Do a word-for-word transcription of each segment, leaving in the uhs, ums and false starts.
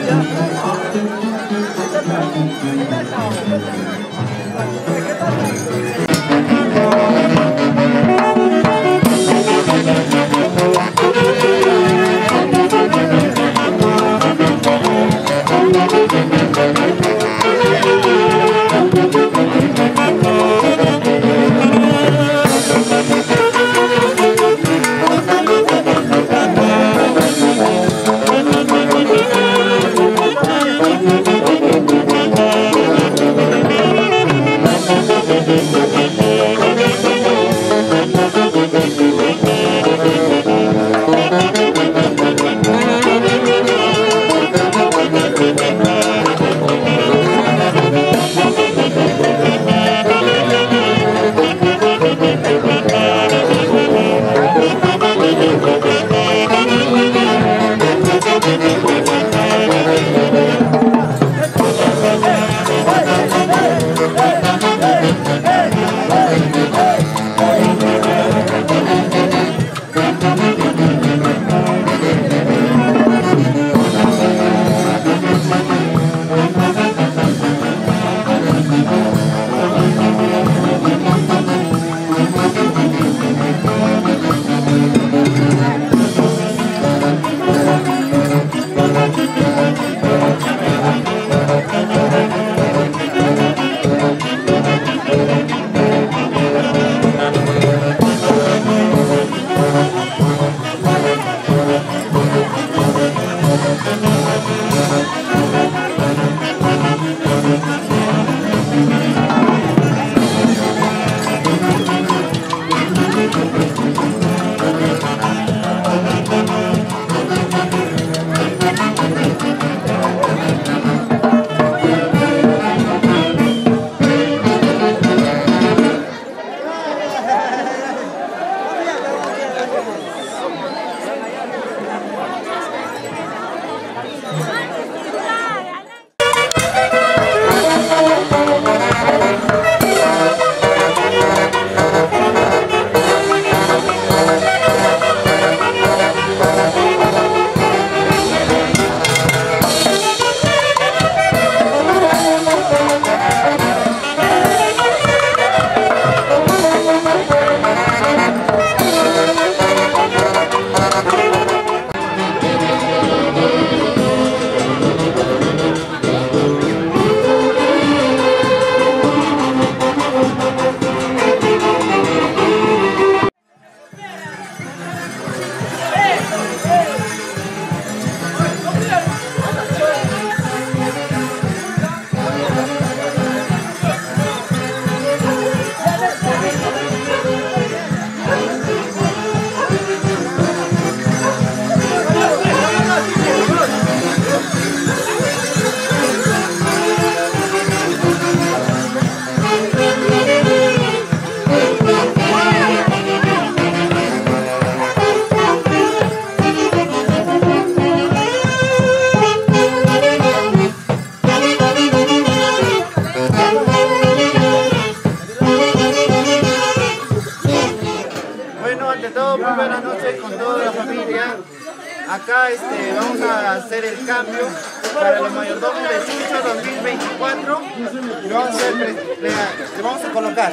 Acá este, vamos a hacer el cambio para los mayordomos de Chucho dos mil veinticuatro. Y vamos a, hacer, le, le vamos a colocar.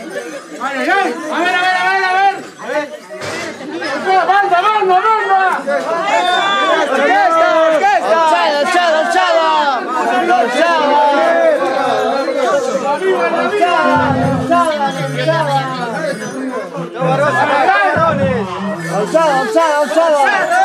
¡Ay, ay, ay! A ver, a ver, a ver, a ver. A ver. ¡Banda, banda, banda! ¡Orquesta, orquesta! ¡Orchada, orchada, orchada! ¡Orchada! ¡Orchada, orchada, orchada!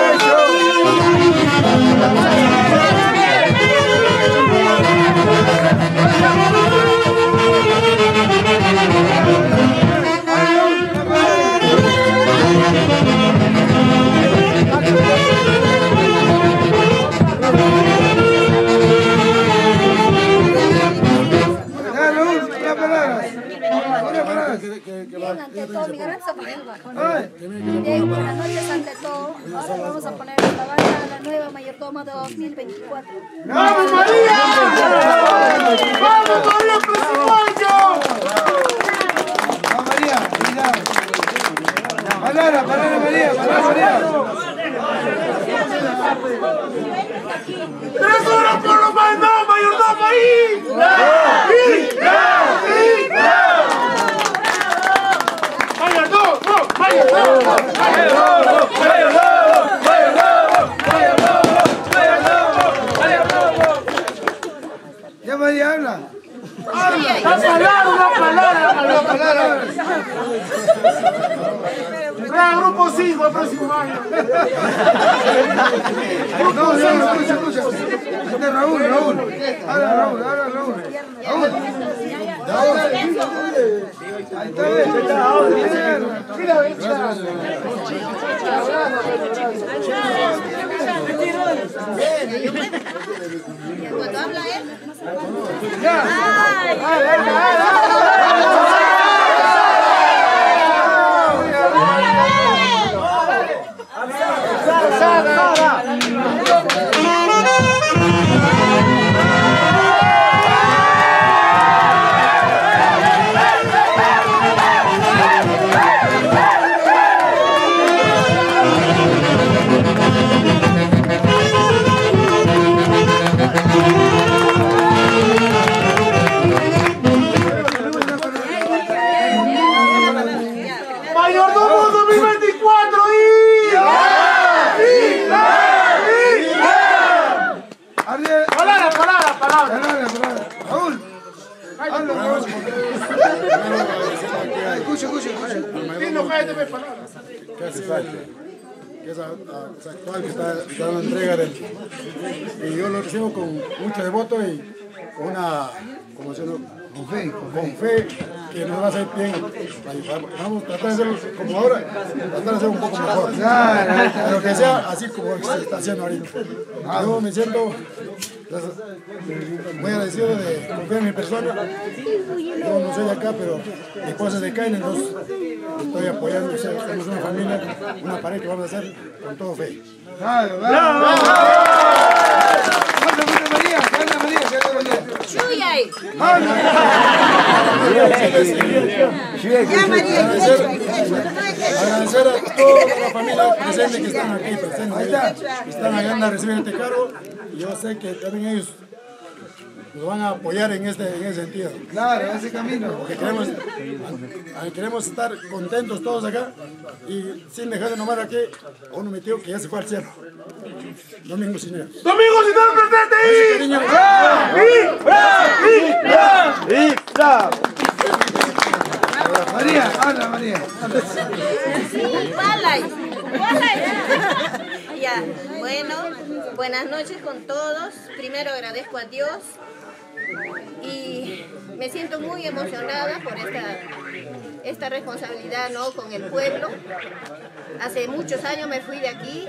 Thank you. Bien, ante todo, mi gran zapato. Bien, buenas noches ante todo. Ahora vamos a poner esta banda, la nueva mayordoma de dos mil veinticuatro. ¡Vamos, María! ¡Vamos, María, próximo año! ¡Vamos, María! ¡Mira! ¡Palabra, palabra, María! ¡Palabra, María! ¡Tres horas por lo menos, mayordoma ahí! ¡Y! ¡Y! ¡Mayordomo! ¡Mayordomo! ¡Mayordomo! ¡Ya, María, habla! ¡La palabra, una palabra! ¡La palabra! ¡Trae grupo cinco el próximo año! No, no, no, escucha, escucha. Este es Raúl, Raúl. Habla, Raúl, habla, Raúl. Raúl. Ahí está bien. Mira, mira. Cuando habla él. ¡Mayordomo dos mil veinticuatro! ¡Y! Ariel. ¡Palabra, palabra, palabra! Palabra, palabra. Raúl. Habla, Raúl. Escucha, escucha, escucha. Dino, cállate, ve palabra. que ha sido el, que es, a, a, es actual, que está dando entrega del, y yo lo recibo con mucho devoto y con una, como se llama, Con fe, con fe, que nos va a hacer bien. Vamos a tratar de hacerlo como ahora, tratar de hacerlo un poco mejor. Pero que sea así como se está haciendo ahorita. Yo me siento muy agradecido de confiar en mi persona. Yo no soy de acá, pero mi esposa es de acá, entonces estoy apoyando. Somos una familia, una pareja que vamos a hacer con todo fe. ¡Bravo, bravo! ¡Canta, canta María! ¡Canta María! ¡Canta María! ¡Chuyay! Ya, María, agradecer a toda la familia presente que están aquí, presentes, que están allá a recibir este cargo. Y yo sé que también ellos nos van a apoyar en este en ese sentido. Claro, ese camino. Porque queremos, queremos estar contentos todos acá y sin dejar de nombrar aquí a uno mi tío que ya se fue al cielo. Domingo Cinero. ¡Domingo Cinero presente ahí! Cariño. María, habla María. Ya, bueno, buenas noches con todos. Primero agradezco a Dios y me siento muy emocionada por esta, esta responsabilidad, ¿no?, con el pueblo. Hace muchos años me fui de aquí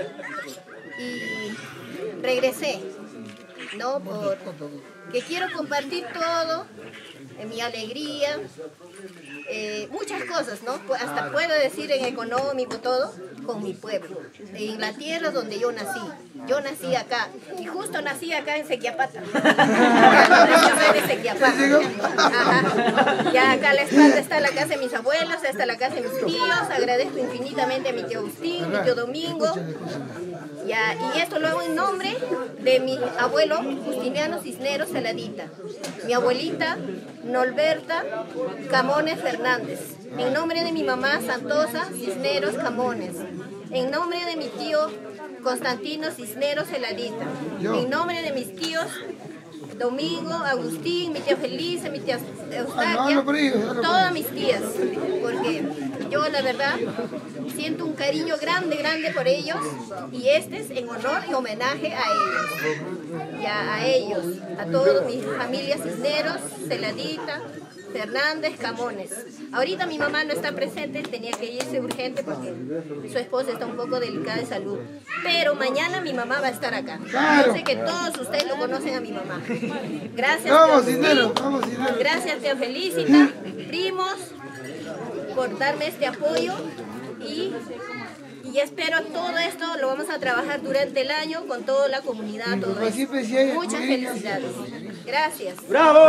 y regresé, ¿no?, por que quiero compartir todo, en mi alegría, eh, muchas cosas, ¿no? Hasta puedo decir en económico todo, con mi pueblo, en la tierra donde yo nací. Yo nací acá, y justo nací acá en Sequiapata. En Sequiapata. Ajá. Ya acá a la espalda está la casa de mis abuelos, está la casa de mis tíos. Agradezco infinitamente a mi tío Agustín, mi tío Domingo. Ya, y esto lo hago en nombre de mi abuelo Justiniano Cisneros Celadita, mi abuelita Norberta Camones Fernández, en nombre de mi mamá Santosa Cisneros Camones, en nombre de mi tío Constantino Cisneros Celadita, en nombre de mis tíos Domingo, Agustín, mi tía Felicia, mi tía Eustaquia, todas mis tías, porque yo la verdad siento un cariño grande, grande por ellos, y este es en honor y homenaje a ellos, ya a ellos, a toda mi familia Cisneros, Celadita, Fernández, Camones. Ahorita mi mamá no está presente, tenía que irse urgente porque su esposa está un poco delicada de salud. Pero mañana mi mamá va a estar acá. Yo sé que todos ustedes lo conocen a mi mamá. Gracias. Vamos, Cisneros, vamos, Cisneros. Gracias, Tía Felicita, primos, por darme este apoyo y, y espero todo esto lo vamos a trabajar durante el año con toda la comunidad. Todo esto. Muchas felicidades. Gracias. ¡Bravo!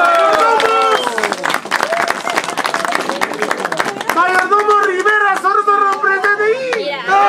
Mayordomo Rivera, Sordo presente.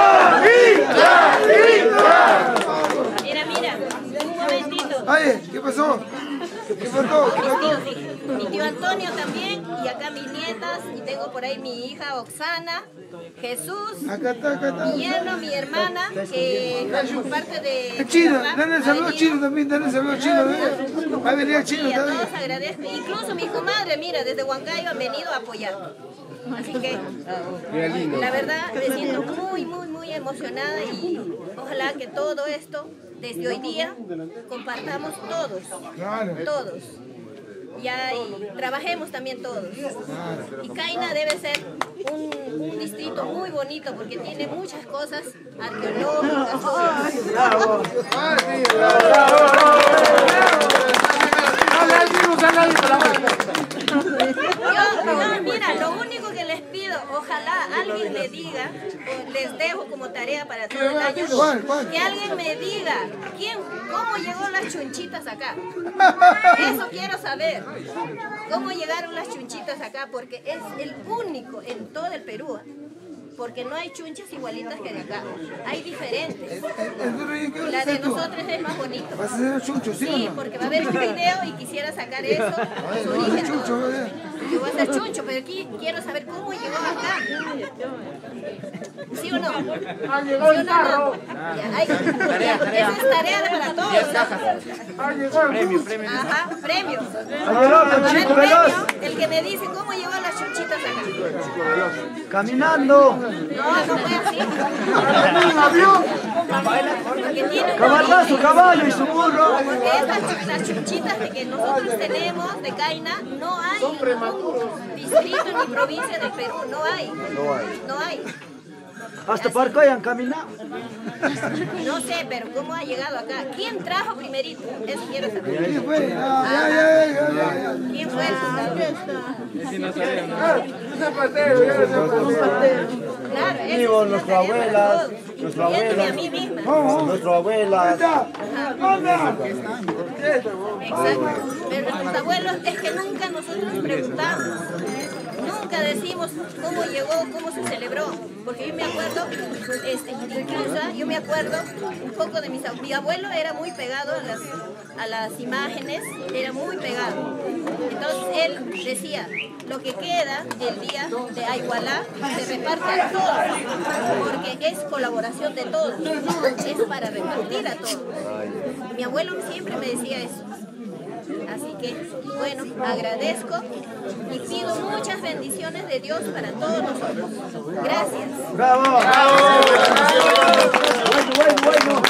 Mira, mira, un momentito. Ay, ¿qué pasó? ¿Qué pasó? ¿Qué pasó? Mi tío Antonio también, y acá mis nietas, y tengo por ahí mi hija Oxana, Jesús, Acá está, acá está. mi yerno, mi hermana, que por parte de... Chino, mi mamá, dale el ha saludo venido. chino también, dale el saludo chino. ¿eh? Va a venir el chino Sí, a también. todos agradezco, incluso mi comadre, mira, desde Huancayo han venido a apoyar. Así que, la verdad, me siento muy, muy, muy emocionada y ojalá que todo esto, desde hoy día, compartamos todos, Claro. todos. Ya, y trabajemos también todos. Y Caina debe ser un, un distrito muy bonito porque tiene muchas cosas arqueológicas. todo. Yo, yo, mira, lo único que les pido, ojalá alguien me diga, o les dejo como tarea para todo el año, ¿Cuál, cuál? que alguien me diga quién, cómo llegó las chunchitas acá. Eso quiero saber. ¿Cómo llegaron las chunchitas acá? Porque es el único en todo el Perú. Porque no hay chunchas igualitas que de acá. Hay diferentes. La de nosotros es más bonito. ¿Vas a hacer el chucho, sí o Sí, no? porque va a haber un video y quisiera sacar eso. Su origen. Chucho, ¿verdad? Yo voy a hacer chuncho, pero aquí quiero saber cómo llegó acá. ¿Sí o no? Ha llegado el carro. Ya, hay- ya, esa es tarea para todos. Ha llegado el bus. Ajá, premio. Ha llegado el Para el chico premio, veloz. el que me dice cómo llegó las chunchitas acá. Caminando. No, no fue así. Un avión. Porque tiene un Cabalgazo, origen. caballo y su burro. Porque estas chu- las chunchitas de que nosotros tenemos de Caina no hay en ningún distrito ni provincia del Perú, no hay. No hay. No hay. Hasta Parco hayan caminado. No sé, pero ¿cómo ha llegado acá? ¿Quién trajo primerito? Eso quiero saber. ¿Quién fue? Ah, ya, ya, ya, ya, ya. ¿Quién fue el Claro, ese Vivo, es nuestra una tarea abuela, para todos, nuestra incluyéndome abuela. a mí misma. Nuestra abuela. Exacto. Pero nuestros abuelos es que nunca nosotros preguntamos. Nunca decimos cómo llegó, cómo se celebró. Porque yo me acuerdo, este, incluso yo me acuerdo un poco de mis abuelos. Mi abuelo era muy pegado a las, a las imágenes, era muy pegado. Entonces él decía, lo que queda el día de Aigualá se reparte a todos, porque es colaboración de todos, es para repartir a todos. Mi abuelo siempre me decía eso. Así que, bueno, agradezco y pido muchas bendiciones de Dios para todos nosotros. Gracias. ¡Bravo! ¡Bravo! Bueno, bueno, bueno.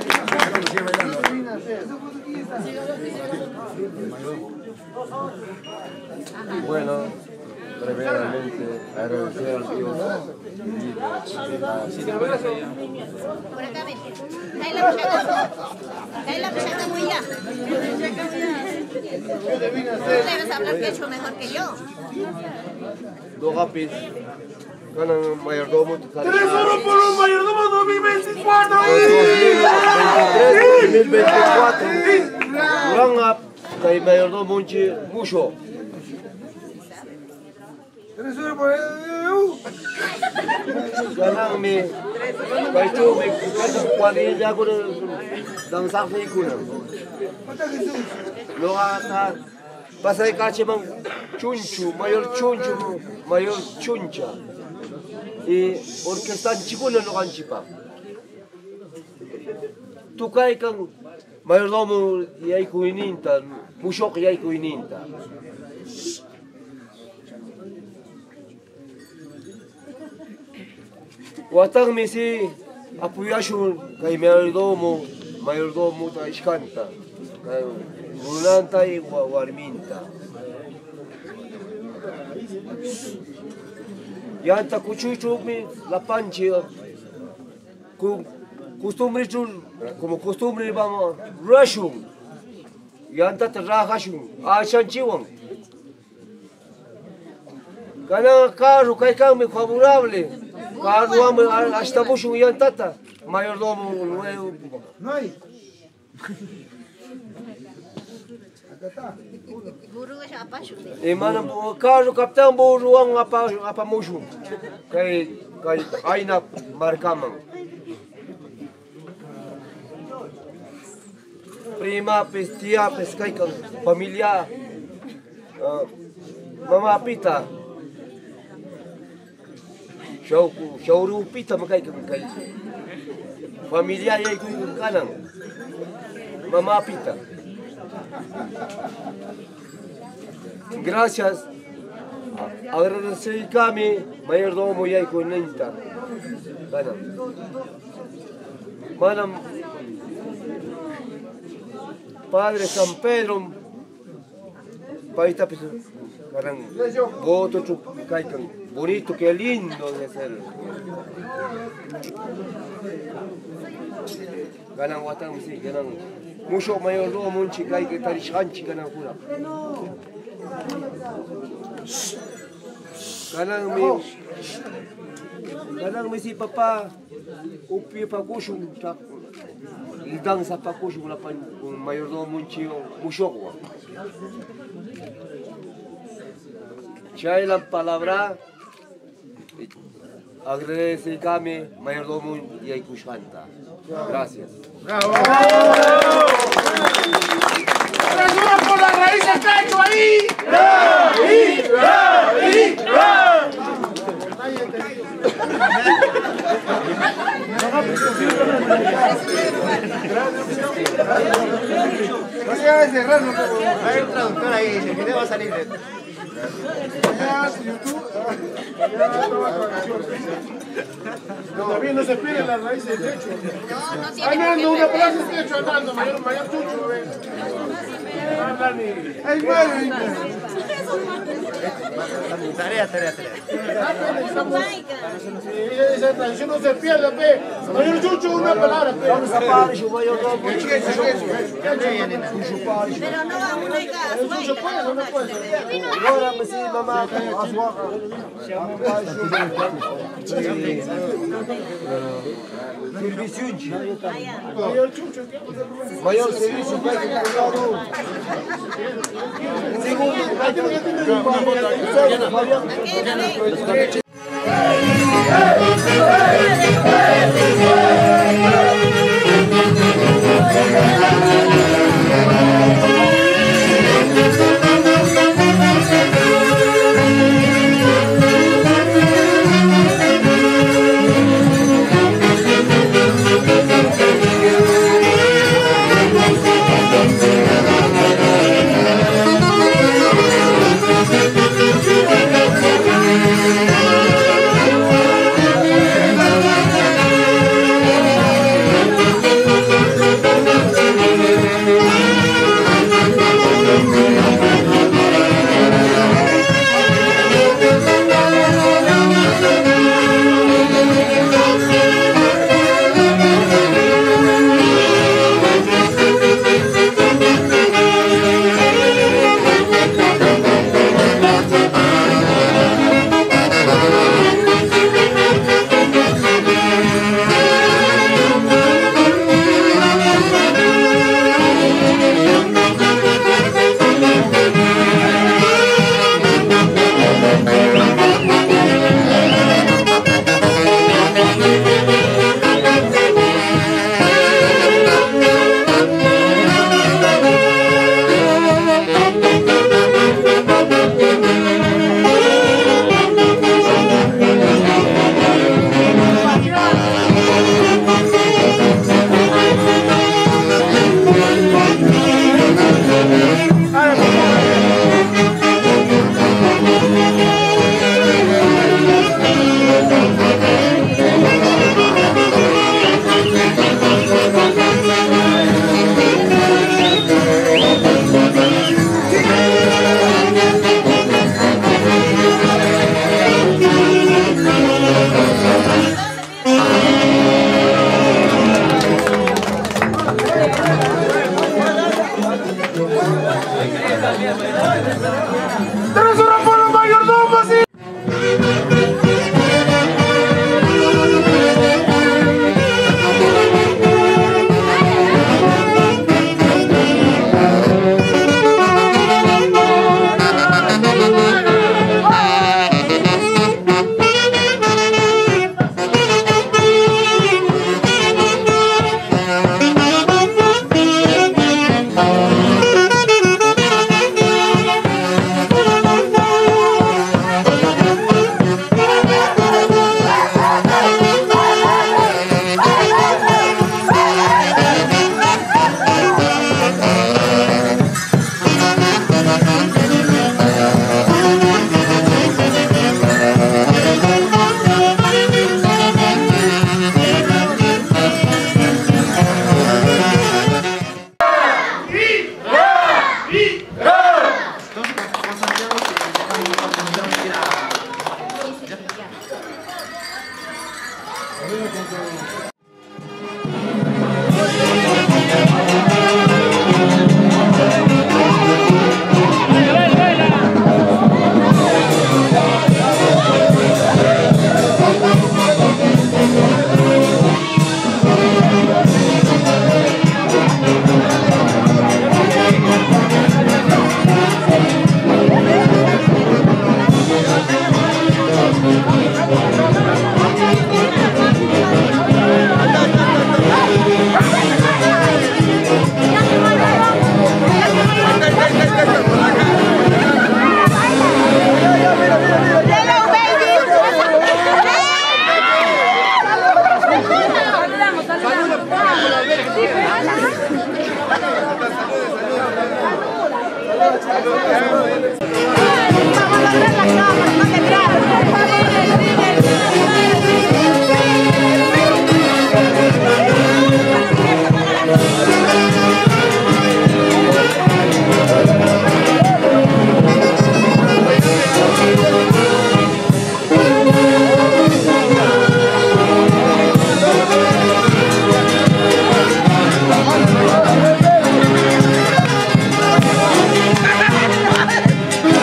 Bueno, brevemente agradecer al Dios de la Por acá ven. Cae la muchacha. Cae la muchacha muy ya. Tú debes hablar quechua mejor que yo. dos rapis, ganan mayordomo total. ¡Tres euros por un mayordomo dos mil veinticuatro! dos mil veinticuatro, Rangap, kay mayordomo unchi mucho. Tres horas por el... Ganan mi, kay chumi, kay cuadrilla ko ng sakay ko na. ¿Cuántas Jesús? Lo ata, pasay kache mang chunchu, mayor chunchu, mayor chuncha. Y orkestan chico na no kanchipa. Tukay kang mayordomo yay kuininta, musyok yay kuininta. Watang misi apuyashun kay mayordomo, mayordomo ta iskanta. Kay unanta y warminta. Yanta kuchuchu mi la panchi ku costumbre chul como costumbre vamos rashun. Yanta te rajashun a chanchiwan. Ganan carro, caicanme favorable. Carro hasta mucho un yantata. Mayordomo nuevo. No hay. E mana carro capitão boruang apa apa musu. Kai kai aina markamang. Prima pestia pescai kan familia mama pita. Shauku shauru pita makai kan kai. Familia yai ku kanang. Mama pita. Gracias. Agradecer kami mayordomo yai ku nenta. Kanang. Manam Padre San Pedro, paita pues, ganan voto chucaican, bonito, qué lindo de ser. Ganan guatán, sí, ganan mucho mayordomo, un chicay que tarishanchi ganan pura. Ganan mi, ganan mi si papá, upi pacucho, y danza pacucho con la un mayordomo un chío mucho. Chay la palabra agradece kami mayordomo y ay kushanta. Gracias. ¡Bravo! ¡Ayuda por la raíz del techo ahí! ¡Raíz! ¡Raíz! ¡Raíz! No se haga cerrar, no. Hay un traductor ahí, el video va a salir. Todavía no se pide la raíz del techo. No, no tiene Andando, por una qué plaza del techo andando, mayor, mayor chucho, ve. ¡Ay, madre! Tarea, tarea, tarea. Esa tradición no se pierde, pe. Mayor chucho, una palabra, pe. Vamos a parar su mayordomo. Pero no vamos a ir a su baile, no puede. Ahora me sí, mamá, Mayor chucho, ¿qué? mayor servicio, ¡Tres horas por los mayordomos! Vamos,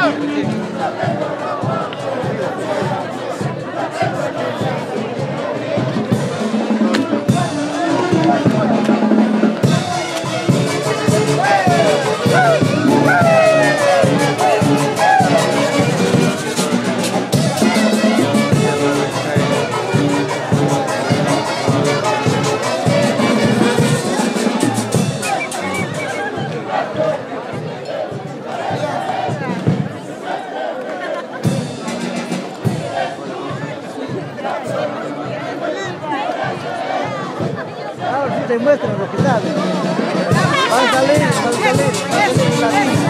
Te muestran lo que saben. Van a salir, van a salir, van a salir.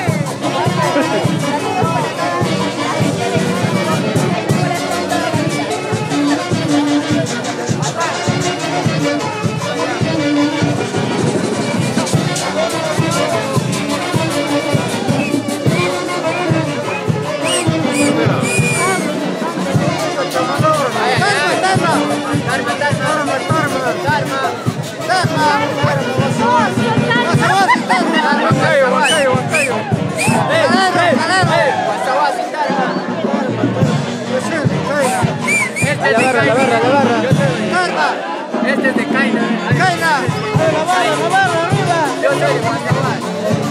La barra, la barra, la barra. Este es de Caina. Caina. La barra, la barra, arriba. Yo soy de Guatemala.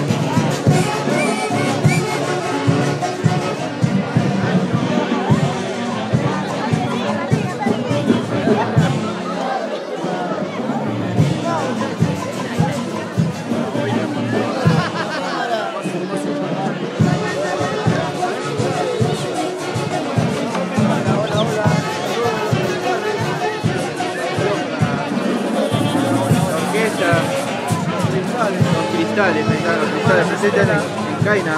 Los cristales, me encantan los cristales presentes en, en Caina.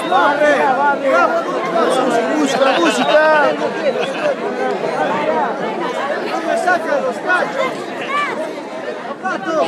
Música, música. No me sacan los cachos. Pato.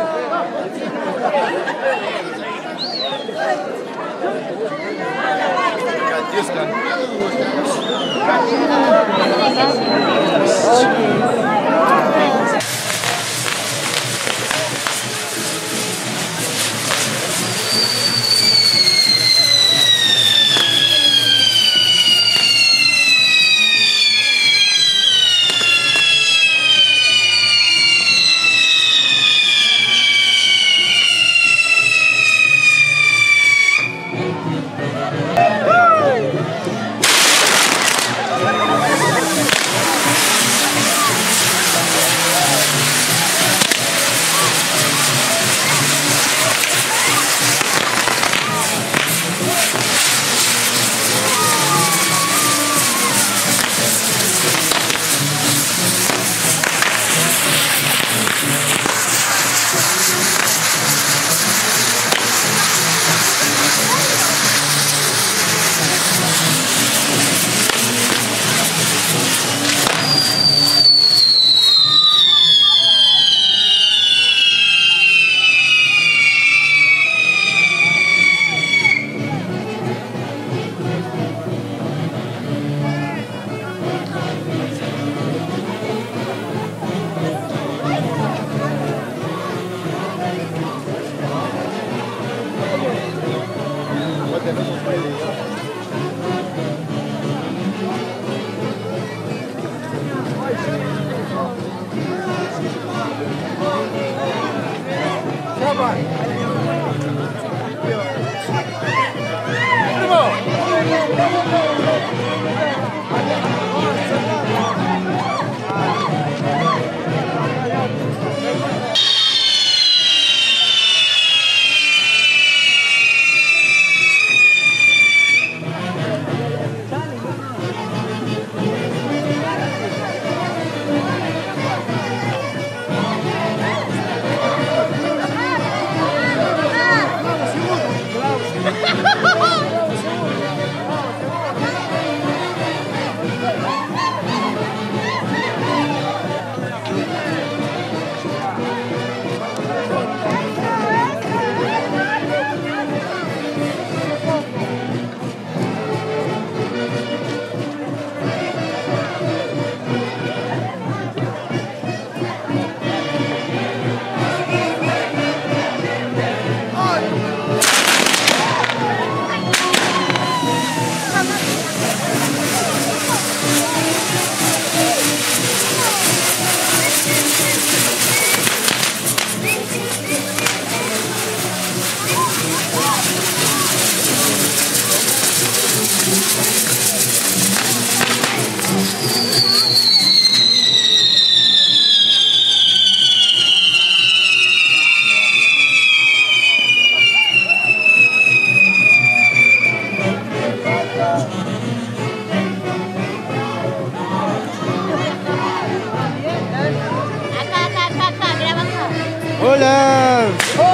Hola.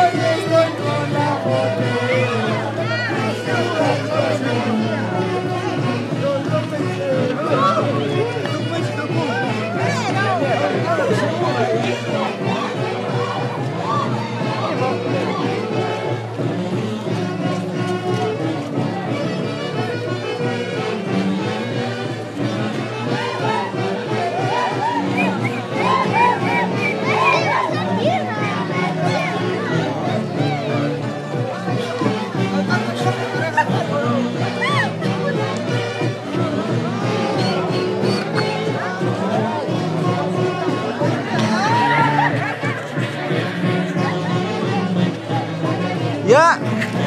Ya.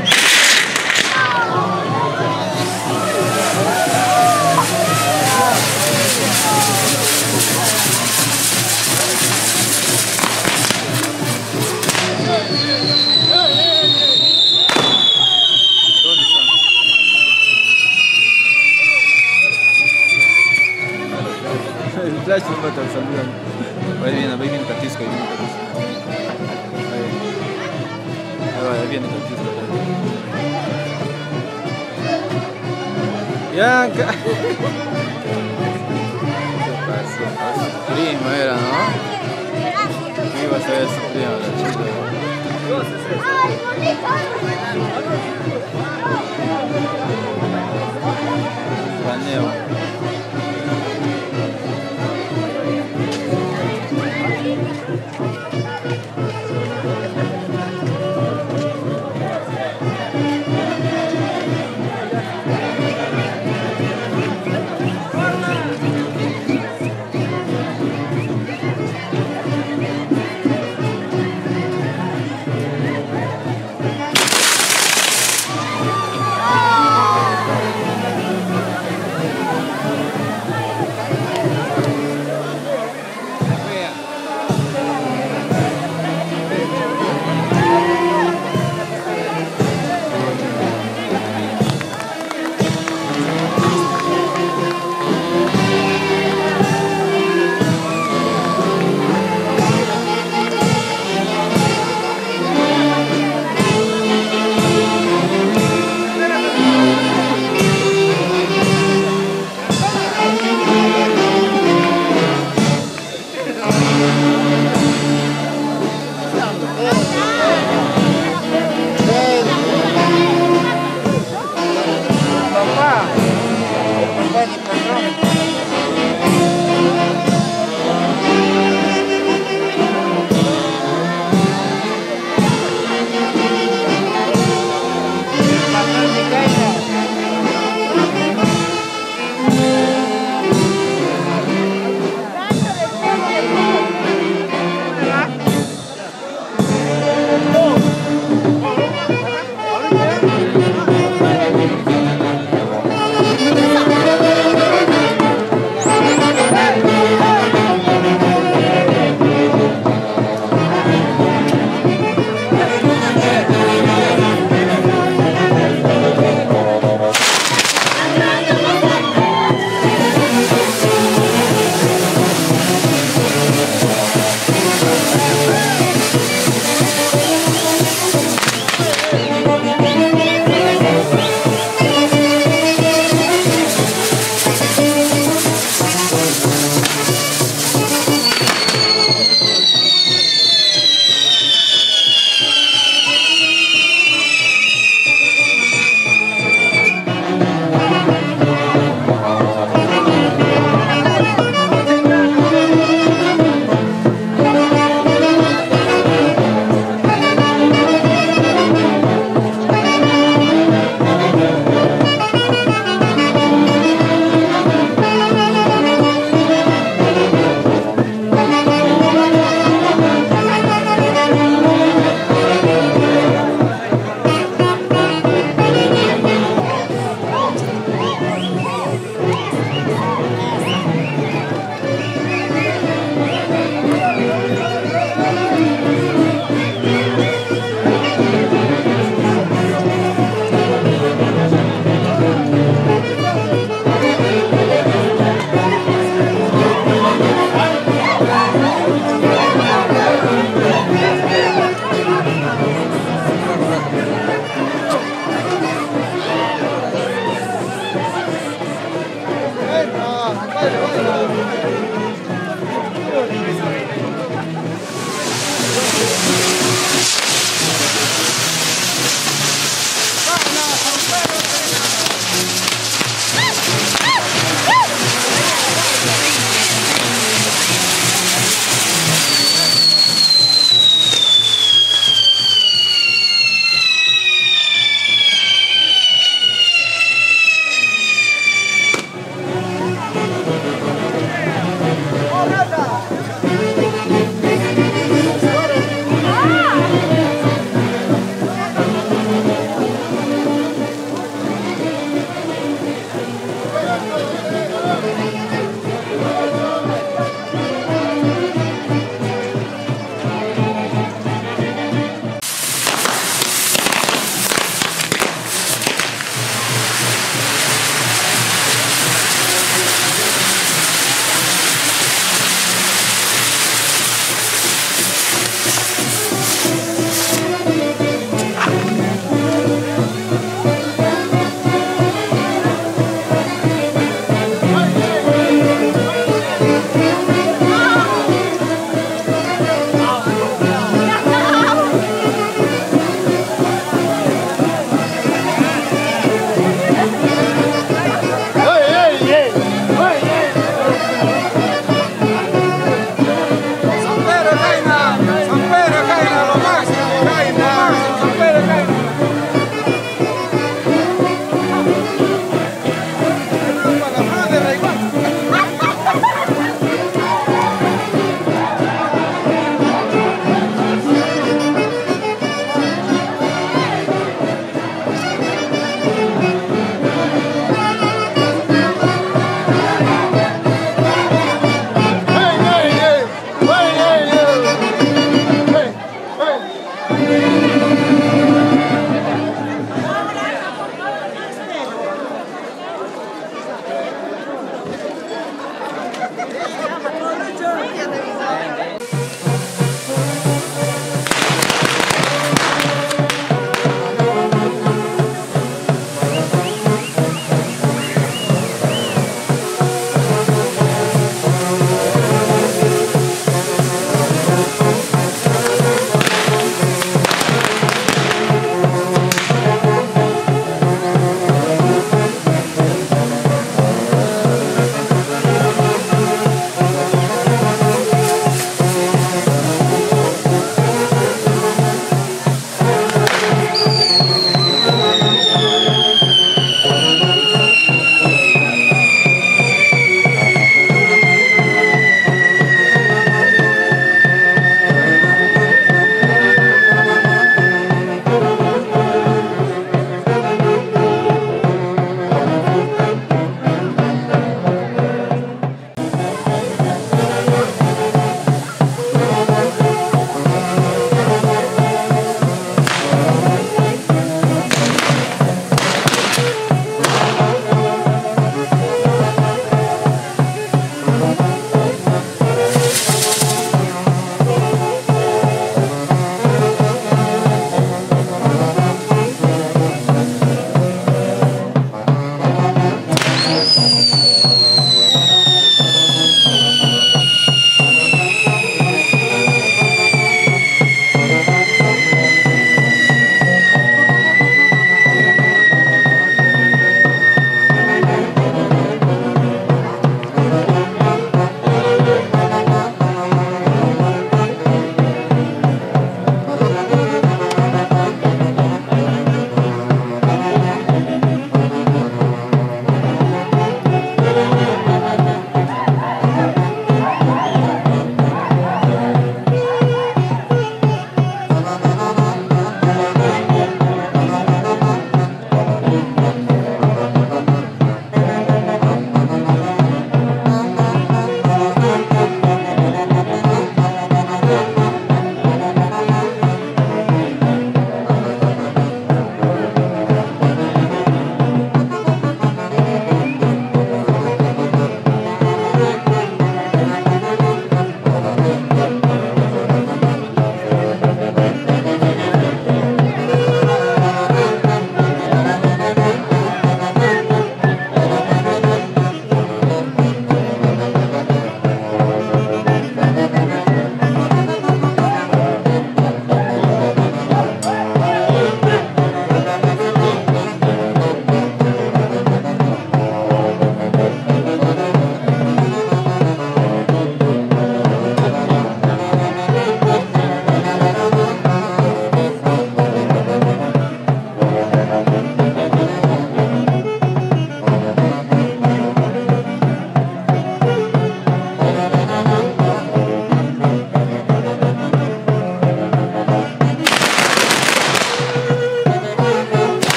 El flash no me está saludando. Ahí viene, ahí viene Catisco, ahí viene Catisco. Ahí, ahí, va, ahí viene Catisco. Ya, ca... ¿Qué pasó? Ah, su primo era, ¿no? ¿Qué iba a ser su primo, la chica? Baneo.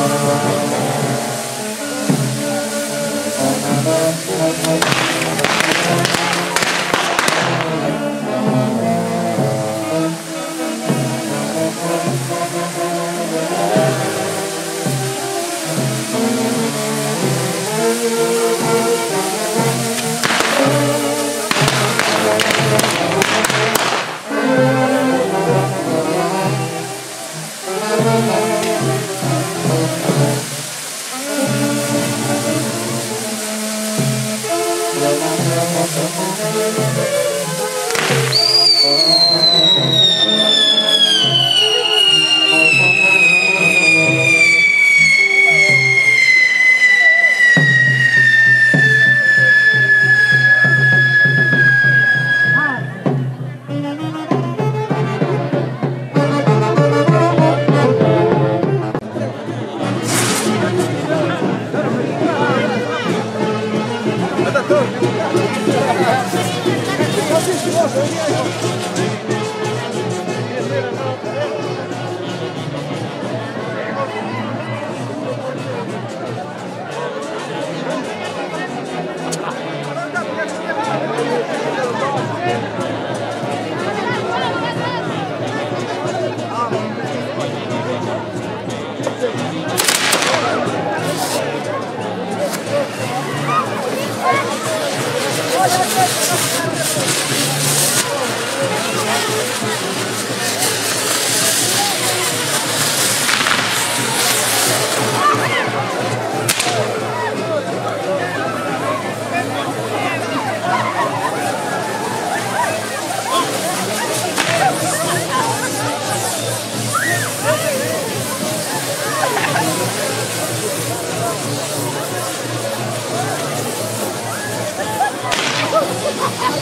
Ha ha ha!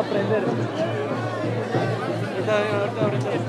aprender. Ahorita, ahorita, ahorita.